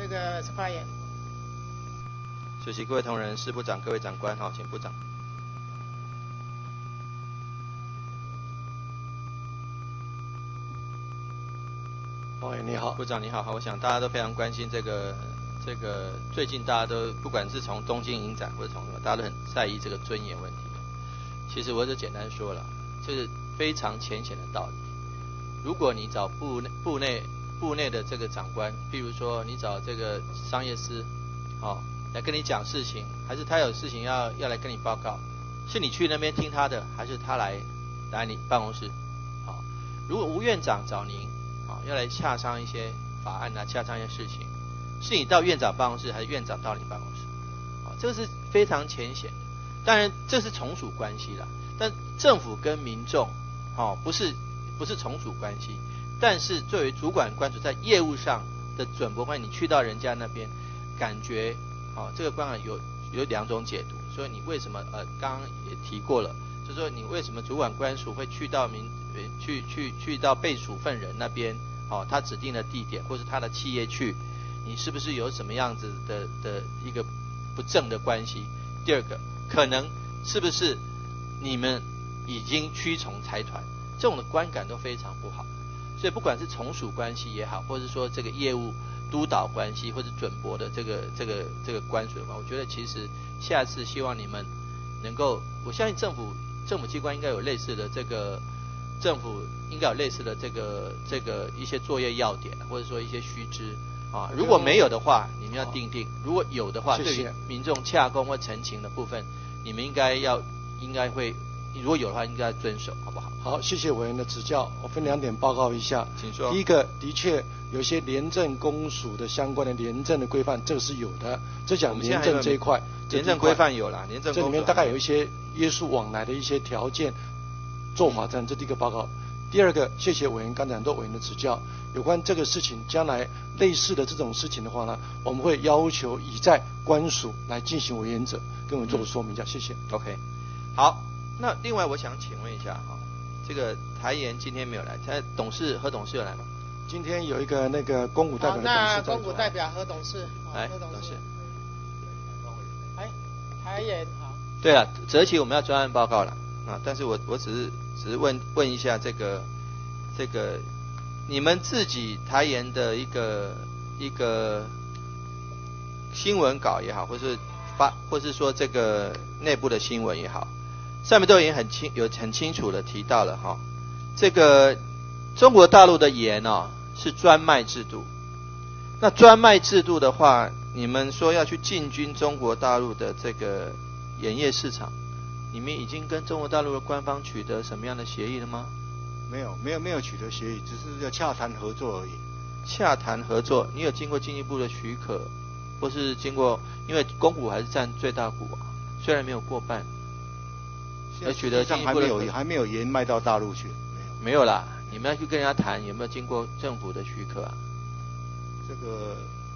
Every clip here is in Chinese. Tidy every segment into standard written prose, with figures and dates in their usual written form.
这个发言。 主席、各位同仁、司部长、各位长官，好，请部长。 王委员你好， 部长你好，我想大家都非常关心这个最近大家都不管是从东京影展或者从什么，大家都很在意这个尊严问题。其实我就简单说了，就是非常浅显的道理。如果你找部内的这个长官，譬如说你找这个商业司，来跟你讲事情，还是他有事情要来跟你报告，是你去那边听他的，还是他来你办公室？如果吴院长找您，要来洽商一些法案啊，洽商一些事情，是你到院长办公室，还是院长到你办公室？这个是非常浅显的。当然这是从属关系啦，但政府跟民众，不是从属关系。但是作为主管官署在业务上的准驳关系，你去到人家那边，感觉这个观感有两种解读。所以你为什么刚刚也提过了，就是说你为什么主管官署会去到去到被处分人那边，他指定的地点或是他的企业去，你是不是有什么样子的一个不正的关系？第二个，可能是不是你们已经屈从财团，这种的观感都非常不好。所以不管是从属关系也好，或者是说这个业务督导关系，或者准驳的这个官署的话，我觉得其实下次希望你们能够，我相信政府机关应该有类似的这个，政府应该有类似的这个一些作业要点，或者说一些须知啊。如果没有的话，你们要定；如果有的话，对于民众洽公或陈情的部分，你们应该会。如果有的话，应该遵守，好不好？ 好，谢谢委员的指教。我分两点报告一下。 请说。 第一个，的确有些廉政公署的相关的廉政的规范，这个是有的。这讲廉政这一块， 廉政规范有啦，廉政这里面大概有一些约束往来的一些条件做法，这第一个报告。第二个，谢谢委员刚才很多委员的指教，有关这个事情，将来类似的这种事情的话呢，我们会要求以在官署来进行为原则，跟我们做个说明一下。谢谢。 OK， 好。那另外我想请问一下这个台研今天没有来，他何董事有来吗？ 今天有一个那个公股代表的董事那公股代表何董事， 来， 何董事，台研好。 对了，择期我们要专案报告了但是我只是问一下这个你们自己台研的一个新闻稿也好，或是说这个内部的新闻也好。上面都已经很清楚的提到了这个中国大陆的盐是专卖制度。那专卖制度的话，你们说要去进军中国大陆的这个盐业市场，你们已经跟中国大陆的官方取得什么样的协议了吗？ 没有取得协议，只是要洽谈合作而已。 洽谈合作，你有经过经济部的许可，或是经过，因为公股还是占最大股虽然没有过半。要取得进一步的还没有盐卖到大陆去， 没有啦。你们要去跟人家谈，有没有经过政府的许可啊？ 这个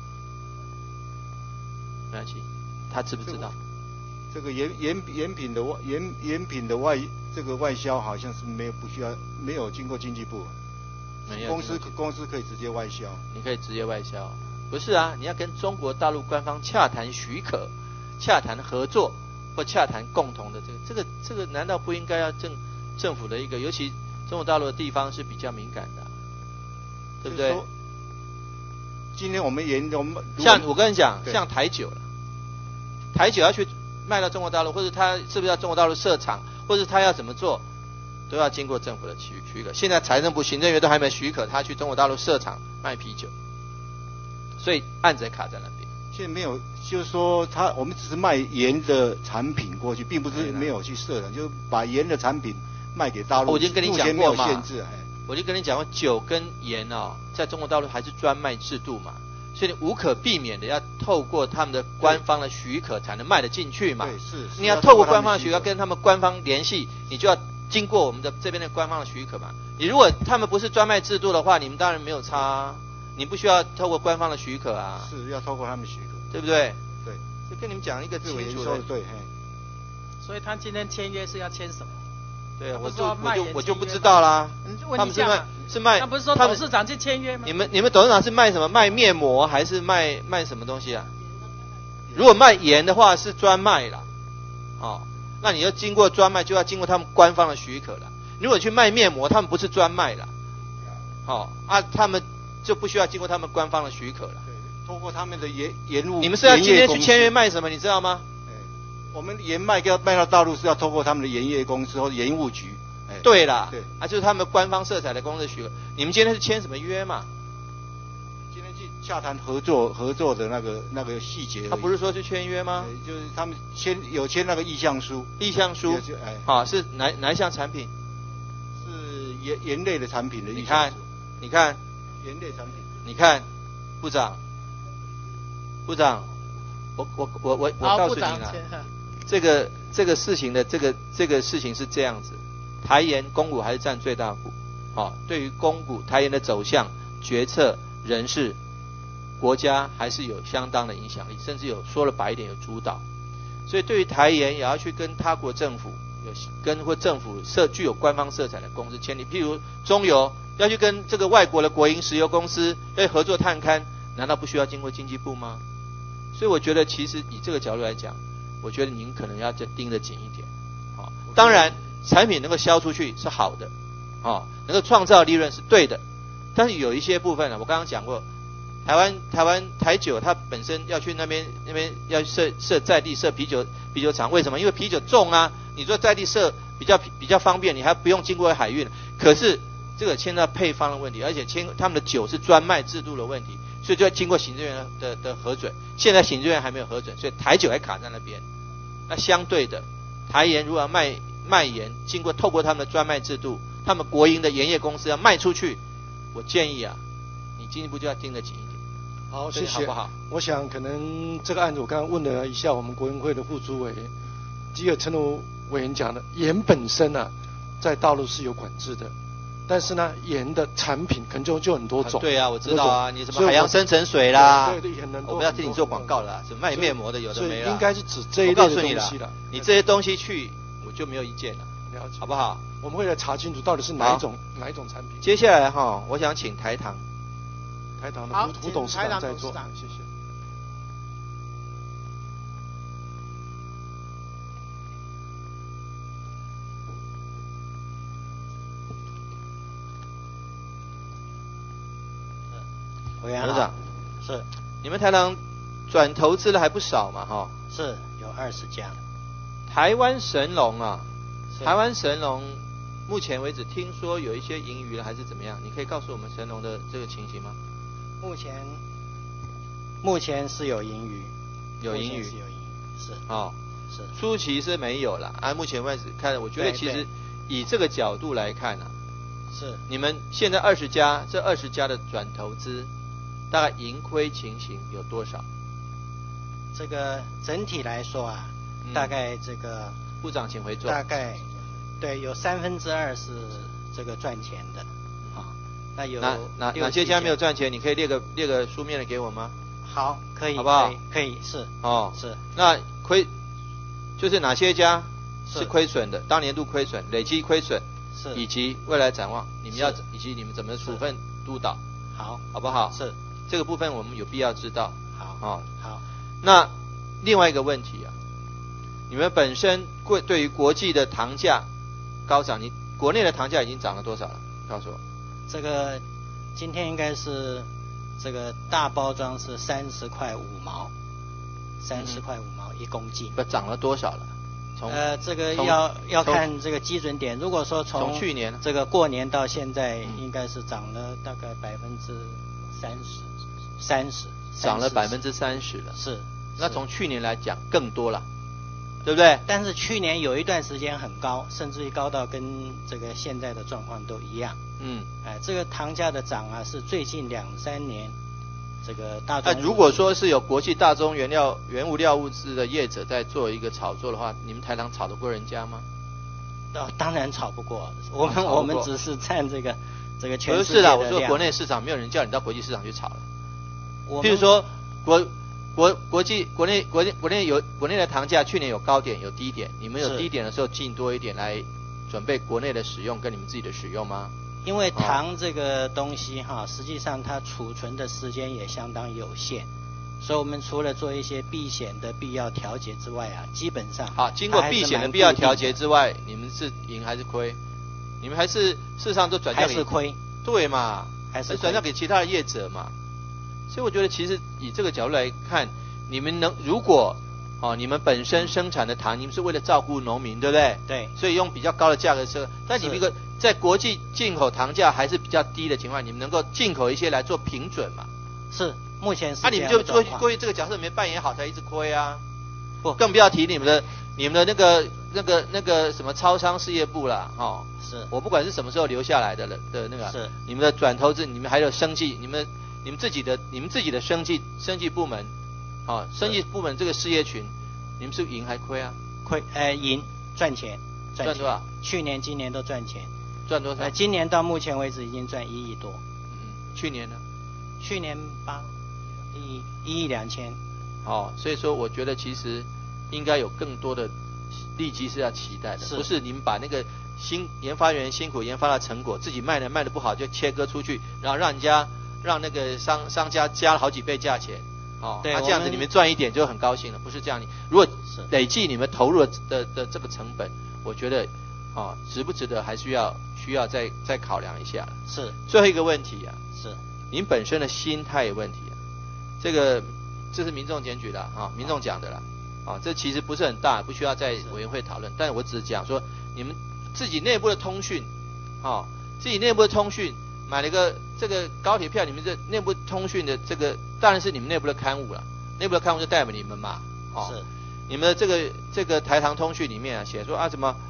没关系，他知不知道？ 这个盐品的外销好像是没有经过经济部，公司可以直接外销。 你可以直接外销，不是啊？你要跟中国大陆官方洽谈许可，洽谈合作。或洽谈共同的这个难道不应该要政府的一个，尤其中国大陆的地方是比较敏感的对不对？ 今天我们像我跟你讲，像台酒了，台酒要去卖到中国大陆，或者他是不是要中国大陆设厂，或者他要怎么做，都要经过政府的许可。现在财政部行政院都还没许可他去中国大陆设厂卖啤酒，所以案子卡在那边。 现在没有，就是说我们只是卖盐的产品过去，并不是没有去设厂，就是把盐的产品卖给大陆。 我已经跟你讲过嘛， 我已经跟你讲过，酒跟盐在中国大陆还是专卖制度嘛，所以你无可避免的要透过他们的官方的许可才能卖得进去嘛。 对，是。 你要透过官方的许可，跟他们官方联系，你就要经过我们的这边的官方的许可嘛。你如果他们不是专卖制度的话，你们当然没有差你不需要透过官方的许可啊。 是要透过他们许可， 对不对？ 对。 就跟你们讲一个清楚的。 所以他今天签约是要签什么？ 对啊，我就不知道道啦。他们是卖， 那不是说董事长去签约吗？ 你们董事长是卖什么？卖面膜还是卖什么东西啊？如果卖盐的话是专卖啦，哦，那你要经过专卖就要经过他们官方的许可了。如果去卖面膜，他们不是专卖啦，哦他们就不需要经过他们官方的许可了。 对，通过他们的盐务。 你们是要今天去签约卖什么？你知道吗？ 我们盐卖到大陆是要透过他们的盐业公司或者盐务局。 对啦， 对， 就是他们官方色彩的公司许可。你们今天是签什么约嘛？ 今天去洽谈合作的那个细节。 他不是说去签约吗？ 就是他们有签那个意向书。 意向书，是哪一项产品？ 是盐类的产品的意向书。 你看， 盐类产品。 你看，部长，我告诉你了，这个事情的这个事情是这样子。台盐公股还是占最大股，对于公股台盐的走向、决策、人事，国家还是有相当的影响力，甚至有说了白一点有主导。所以对于台盐也要去跟他国政府或政府具有官方色彩的公司签订，譬如中油要去跟这个外国的国营石油公司要合作探勘，难道不需要经过经济部吗？所以我觉得其实以这个角度来讲，我觉得您可能要再盯得紧一点。当然产品能够销出去是好的，能够创造利润是对的，但是有一些部分呢，我刚刚讲过，台酒它本身要去那边要设在地设啤酒厂，为什么？因为啤酒重啊，你说在地设比较方便，你还不用经过海运。可是这个牵到配方的问题，而且他们的酒是专卖制度的问题，所以就要经过行政院的核准。现在行政院还没有核准，所以台酒还卡在那边。那相对的，台盐如果要卖盐，透过他们的专卖制度，他们国营的盐业公司要卖出去，我建议啊，你经济部就要盯得紧一点。 好，谢谢， 好不好？ 我想可能这个案子我刚刚问了一下我们国营会的副主委，第一个陈如委员讲的，盐本身啊，在大陆是有管制的，但是呢，盐的产品可能就很多种。 对啊，我知道啊，你什么海洋深层水啦，我不要替你做广告了，什么卖面膜的有的没了。 应该是指这一类的东西了。 你这些东西去，我就没有意见了， 了解， 好不好？ 我们会来查清楚到底是哪一种产品。 接下来我想请台糖的胡董事长在做，谢谢。 委员好，是你们台糖转投资的还不少嘛， 是有20家。 台湾神龙啊，台湾神龙目前为止听说有一些盈余了，还是怎么样？你可以告诉我们神龙的这个情形吗？ 目前是有盈余，是是初期是没有了，目前为止看，我觉得其实以这个角度来看啊， 是你们现在20家的转投资，大概盈亏情形有多少？ 这个整体来说啊，大概这个部长请回座。 大概对，有2/3是这个赚钱的，那有哪些家没有赚钱？你可以列个书面的给我吗？ 好，可以， 好不好？ 可以是是。 那就是哪些家是亏损的？当年度亏损、累积亏损， 是以及未来展望，以及你们怎么处分督导？ 好不好？ 是这个部分我们有必要知道。 好。 那另外一个问题啊，你们本身对于国际的糖价高涨，你国内的糖价已经涨了多少了？告诉我。 这个今天应该是这个大包装是30块5毛，30块5毛1公斤。 不，涨了多少了？ 这个要看这个基准点。如果说从去年这个过年到现在，应该是涨了大概30%， 涨了30%了。 是。 那从去年来讲更多了，对不对？ 但是去年有一段时间很高，甚至于高到跟这个现在的状况都一样。这个糖价的涨啊，是最近2-3年这个大宗。 如果说是有国际大宗原物料物资的业者在做一个炒作的话，你们台糖炒得过人家吗？ 当然炒不过，我们只是占这个全世界的量。 不是啦，我说国内市场没有人叫你到国际市场去炒了。譬如说国内的糖价去年有高点有低点，你们有低点的时候进多一点来准备国内的使用跟你们自己的使用吗？ 因为糖这个东西实际上它储存的时间也相当有限，所以我们除了做一些避险的必要调节之外基本上好，经过避险的必要调节之外，你们是赢还是亏？你们还是事实上都转嫁给， 还是亏， 对嘛？ 还是转嫁给其他的业者嘛？所以我觉得其实以这个角度来看，你们如果你们本身生产的糖，你们是为了照顾农民，对不对？ 对。 所以用比较高的价格但你们一个在国际进口糖价还是比较低的情况，你们能够进口一些来做平准嘛？ 是，目前是这样的你们就过去这个角色没扮演好，才一直亏啊。不，更不要提你们的那个什么超商事业部啦， 是。 我不管是什么时候留下来的那个， 是。 你们的转投资，你们还有生技，你们自己的生技部门。生意部门这个事业群，你们是赢还亏啊？ 亏，赢，赚钱， 赚多少？ 去年、今年都赚钱。 赚多少？ 今年到目前为止已经赚1亿多。 去年呢？ 去年1亿2千。 所以说我觉得其实应该有更多的利基是要期待的，不是你们把那个研发员辛苦研发的成果，自己卖的不好就切割出去，然后让那个商家加了好几倍价钱。 对， 这样子你们赚一点就很高兴了，不是这样。如果累计你们投入的这个成本，我觉得值不值得还需要再考量一下。 是。 最后一个问题是您本身的心态有问题这是民众检举的民众讲的啦这其实不是很大，不需要在委员会讨论。但是我只是讲说你们自己内部的通讯买了一个这个高铁票，你们这内部通讯的这个当然是你们内部的刊物了，内部的刊物就代表你们嘛， 是。 你们的这个台糖通讯里面写说什么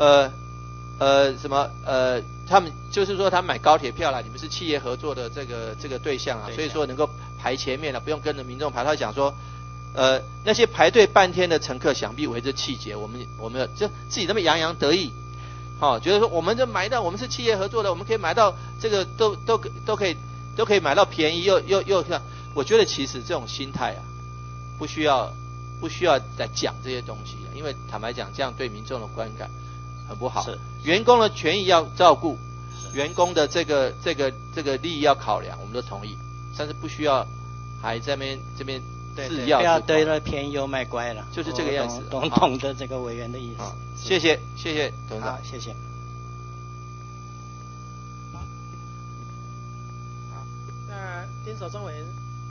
他们就是说他们买高铁票啦，你们是企业合作的这个对象所以说能够排前面了，不用跟着民众排。他讲说那些排队半天的乘客想必为之气结，我们就自己那么洋洋得意。觉得说我们这买到，我们是企业合作的，我们可以买到这个都可以买到便宜又我觉得其实这种心态不需要来讲这些东西，因为坦白讲这样对民众的观感很不好。 是。 员工的权益要照顾，员工的这个利益要考量，我们都同意，但是不需要还在这边自要， 不要得了便宜又卖乖了， 就是这个样子。 懂得这个委员的意思。 谢谢董事长。 好，谢谢。 好，那丁守中委员。